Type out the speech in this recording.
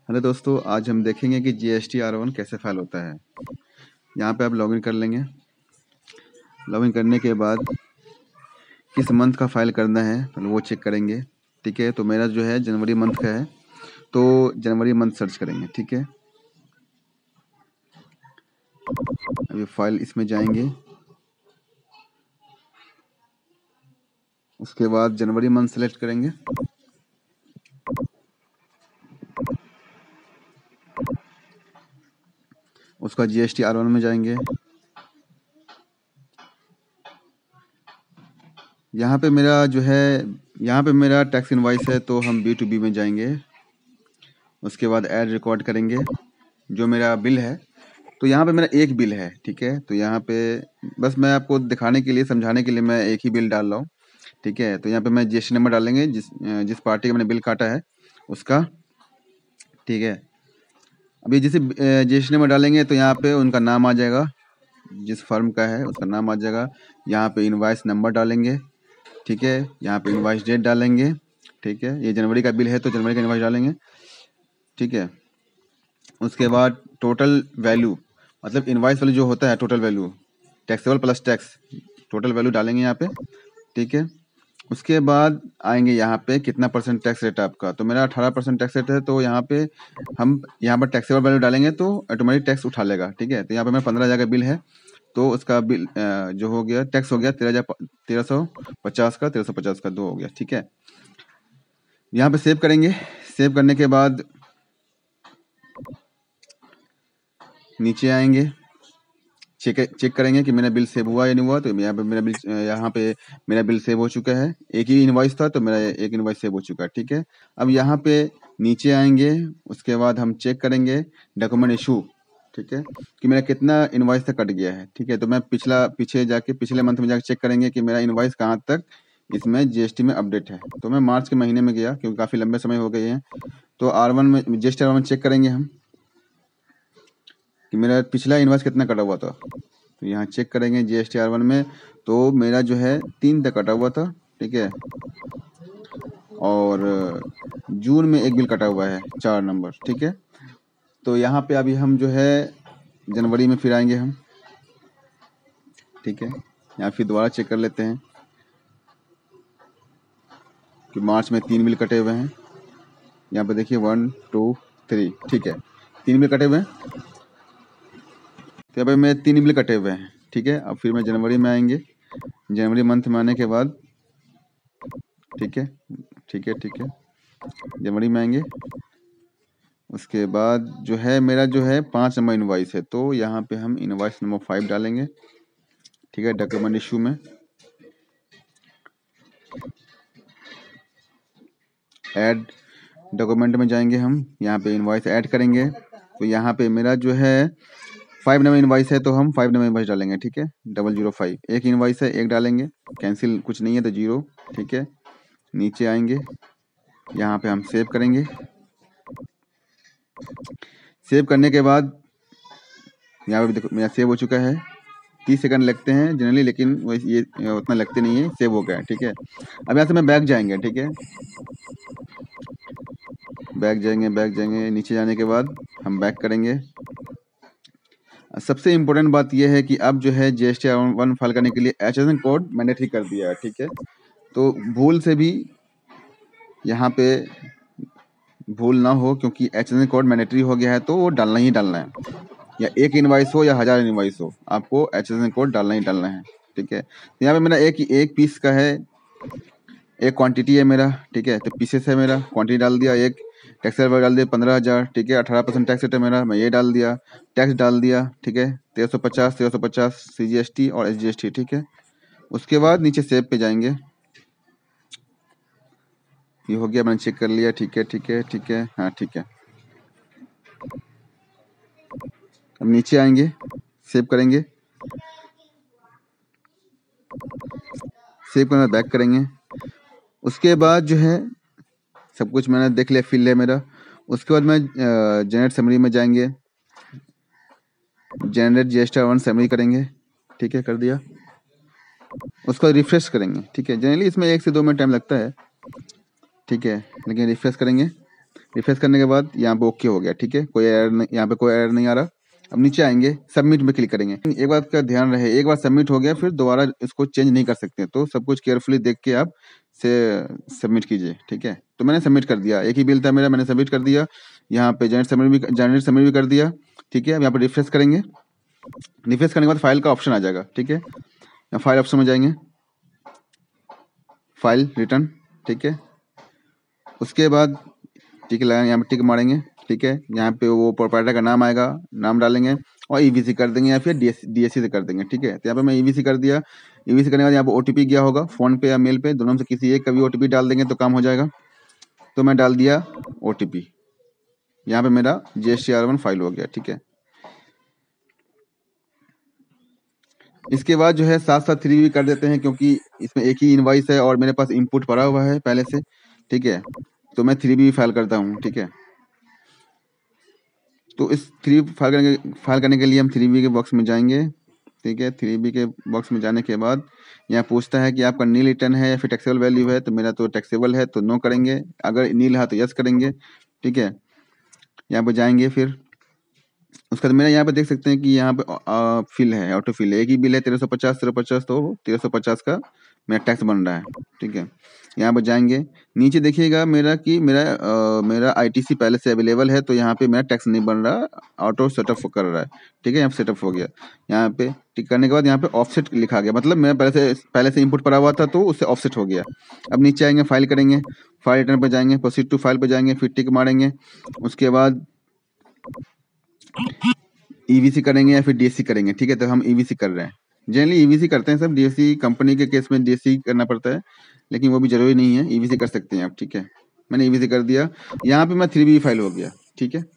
Hello दोस्तों, आज हम देखेंगे कि GST R1 कैसे फाइल होता है। यहाँ पे आप लॉगिन कर लेंगे। लॉगिन करने के बाद किस मंथ का फाइल करना है पहले वो चेक करेंगे। ठीक है, तो मेरा जो है जनवरी मंथ का है, तो जनवरी मंथ सर्च करेंगे। ठीक है, अभी फाइल इसमें जाएंगे। उसके बाद जनवरी मंथ सेलेक्ट करेंगे। उसका GST R1 में जाएंगे। यहाँ पे मेरा जो है यहाँ पे मेरा टैक्स इनवाइस है, तो हम B2B में जाएंगे। उसके बाद ऐड रिकॉर्ड करेंगे जो मेरा बिल है। तो यहाँ पे मेरा एक बिल है। ठीक है, तो यहाँ पे बस मैं आपको दिखाने के लिए, समझाने के लिए मैं एक ही बिल डाल रहा हूँ। ठीक है, तो यहाँ पे मैं GST नंबर डालेंगे जिस पार्टी का मैंने बिल काटा है उसका। ठीक है, अभी जिसे GST नंबर डालेंगे तो यहाँ पे उनका नाम आ जाएगा, जिस फर्म का है उसका नाम आ जाएगा। यहाँ पे इनवाइस नंबर डालेंगे। ठीक है, यहाँ पे इनवाइस डेट डालेंगे। ठीक है, ये जनवरी का बिल है तो जनवरी का इनवाइस डालेंगे। ठीक है, उसके बाद टोटल वैल्यू, मतलब इनवाइस वैल्यू जो होता है total value, taxable plus tax, total value डालेंगे यहाँ पे। ठीक है, उसके बाद आएंगे यहाँ पे कितना परसेंट टैक्स रेट है आपका। तो मेरा 18% टैक्स रेट है, तो यहाँ पे हम यहाँ पर टैक्सेबल वैल्यू डालेंगे तो ऑटोमेटिक टैक्स उठा लेगा। ठीक है, तो यहाँ पे मेरा 15,000 का बिल है, तो उसका बिल जो हो गया टैक्स हो गया 1350 का, 1350 का 2 हो गया। ठीक है, यहाँ पे सेव करेंगे। सेव करने के बाद नीचे आएंगे, चेक करेंगे कि मेरा बिल सेव हुआ या नहीं हुआ। तो यहाँ पे मेरा बिल सेव हो चुका है। एक ही इनवॉइस था तो मेरा एक इनवॉइस सेव हो चुका है। ठीक है, अब यहाँ पे नीचे आएंगे। उसके बाद हम चेक करेंगे डॉक्यूमेंट इशू। ठीक है, कि मेरा कितना इनवॉइस तक कट गया है। ठीक है, तो मैं पिछले मंथ में जाके चेक करेंगे कि मेरा इनवॉइस कहाँ तक इसमें GST में अपडेट है। तो मैं मार्च के महीने में गया, क्योंकि काफ़ी लंबे समय हो गए हैं। तो R1 में GST R1 चेक करेंगे हम कि मेरा पिछला इनवॉइस कितना कटा हुआ था। तो यहाँ चेक करेंगे GST R1 में, तो मेरा जो है 3 तक कटा हुआ था। ठीक है, और जून में एक बिल कटा हुआ है 4 नंबर। ठीक है, तो यहाँ पे अभी हम जो है जनवरी में फिर आएंगे हम। ठीक है, यहाँ फिर दोबारा चेक कर लेते हैं कि मार्च में 3 बिल कटे हुए हैं। यहाँ पे देखिए 1 2 3। ठीक है, 3 बिल कटे हुए हैं, तो यहाँ पे मेरे 3 बिल कटे हुए हैं। ठीक है, अब फिर मैं जनवरी में आएंगे। जनवरी मंथ में आने के बाद ठीक है, जनवरी में आएंगे। उसके बाद जो है मेरा जो है 5 नंबर इनवॉइस है, तो यहाँ पे हम इनवॉइस नंबर 5 डालेंगे। ठीक है, डॉक्यूमेंट इशू में ऐड डॉक्यूमेंट में जाएंगे हम। यहाँ पे इनवॉइस ऐड करेंगे, तो यहाँ पे मेरा जो है 5 नंबर इनवॉइस है, तो हम 5 नंबर इनवॉइस डालेंगे। ठीक है, 005 एक इनवॉइस है, एक डालेंगे। कैंसिल कुछ नहीं है तो 0। ठीक है, नीचे आएंगे, यहाँ पे हम सेव करेंगे। सेव करने के बाद यहाँ पे देखो मेरा सेव हो चुका है। 30 सेकंड लगते हैं जनरली, लेकिन ये उतना लगते नहीं है, सेव हो गया है। ठीक है, अब यहाँ से मैं बैक जाएंगे। ठीक है, बैक जाएंगे। नीचे जाने के बाद हम बैक करेंगे। सबसे इम्पोर्टेंट बात यह है कि अब जो है GST R1 फाइल करने के लिए HSN कोड मैंडेटरी कर दिया है। ठीक है, तो भूल से भी यहाँ पे भूल ना हो, क्योंकि HSN कोड मैंडेटरी हो गया है, तो वो डालना ही डालना है। या एक इनवॉइस हो या 1000 इनवॉइस हो, आपको HSN कोड डालना ही डालना है। ठीक है, तो यहाँ पे मेरा एक पीस का है, एक क्वांटिटी है मेरा। ठीक है, तो पीसेस है मेरा, क्वांटिटी डाल दिया। एक टैक्स डाल दिया 15,000। ठीक है, 18% टैक्स रेट है मेरा, मैं ये डाल दिया, टैक्स डाल दिया। ठीक है, 1350 CGST और SGST। ठीक है, उसके बाद नीचे सेव पे जाएंगे। ये हो गया, मैंने चेक कर लिया। ठीक है, हाँ ठीक है। अब नीचे आएंगे, सेव करेंगे। सेव करना बैक करेंगे। उसके बाद जो है सब कुछ मैंने देख लिया, फिल है मेरा। उसके बाद मैं जनरेट समरी में जाएंगे, जनरेट GST R1 समरी करेंगे। ठीक है, कर दिया। उसको रिफ्रेश करेंगे। ठीक है, जनरली इसमें 1 से 2 मिनट टाइम लगता है। ठीक है, लेकिन रिफ्रेश करेंगे। रिफ्रेश करने के बाद यहाँ पे ओके हो गया, ठीक है, कोई एरर यहाँ पे कोई एरर नहीं आ रहा। अब नीचे आएंगे, सबमिट में क्लिक करेंगे। एक बात का ध्यान रहे, एक बार सबमिट हो गया फिर दोबारा इसको चेंज नहीं कर सकते, तो सब कुछ केयरफुली देख के आप से सबमिट कीजिए, ठीक है। तो मैंने सबमिट कर दिया, एक ही बिल था मेरा, मैंने सबमिट कर दिया। यहाँ पे जनरेट सबमिट भी कर दिया, ठीक है। अब यहाँ पे रिफ्रेश करेंगे, रिफ्रेश करने के बाद फाइल का ऑप्शन आ जाएगा, ठीक है। यहाँ फाइल ऑप्शन में जाएंगे, फाइल रिटर्न, ठीक है। उसके बाद टिक लगाएंगे, यहाँ पे टिक मारेंगे, ठीक है। यहाँ पे वो प्रोप्राइटर का नाम आएगा, नाम डालेंगे और ईवीसी कर देंगे या फिर डीएससी से कर देंगे, ठीक है। तो यहाँ पे मैं ईवीसी कर दिया। ईवीसी करने के बाद यहाँ पे ओटीपी गया होगा, फोन पे या मेल पे, दोनों में से किसी एक का भी ओटीपी डाल देंगे तो काम हो जाएगा। तो मैं डाल दिया ओटीपी, यहाँ पे मेरा GSTR1 फाइल हो गया, ठीक है। इसके बाद जो है साथ साथ 3 भी कर देते हैं, क्योंकि इसमें एक ही इनवॉइस है और मेरे पास इनपुट पड़ा हुआ है पहले से, ठीक है। तो मैं 3 भी फाइल करता हूँ, ठीक है। तो इस 3 फाइल करने के लिए हम 3B के बॉक्स में जाएंगे, ठीक है। 3B के बॉक्स में जाने के बाद यहाँ पूछता है कि आपका नील रिटर्न है या फिर टैक्सेबल वैल्यू है। तो मेरा तो टैक्सेबल है तो नो करेंगे, अगर नील है तो यस करेंगे, ठीक है। यहाँ पे जाएंगे, फिर उसका मेरा यहाँ पे देख सकते हैं कि यहाँ पे फिल है, ऑटो फिल है, एक ही बिल है 1350, तो 1350 का मेरा टैक्स बन रहा है, ठीक है। यहाँ पर जाएंगे, नीचे देखिएगा मेरा कि मेरा ITC पहले से अवेलेबल है, तो यहाँ पे मेरा टैक्स नहीं बन रहा, ऑटो सेटअप कर रहा है, ठीक है। यहाँ पे सेटअप हो गया, यहाँ पे टिक करने के बाद यहाँ पे ऑफसेट लिखा गया, मतलब मैं पहले से इनपुट पड़ा हुआ था तो उससे ऑफसेट हो गया। अब नीचे आएंगे, फाइल करेंगे, फाइल रिटर्न पर जाएंगे, प्रोसीड टू फाइल पर जाएंगे, फिर टिक मारेंगे। उसके बाद ईवीसी करेंगे या फिर डीएससी करेंगे, ठीक है। तो हम ईवीसी कर रहे हैं, जनरली ईवीसी करते हैं सब, डीएससी कंपनी के केस में डीएससी करना पड़ता है, लेकिन वो भी जरूरी नहीं है, ईवीसी कर सकते हैं आप, ठीक है। मैंने ईवीसी कर दिया, यहाँ पे मैं 3B फाइल हो गया, ठीक है।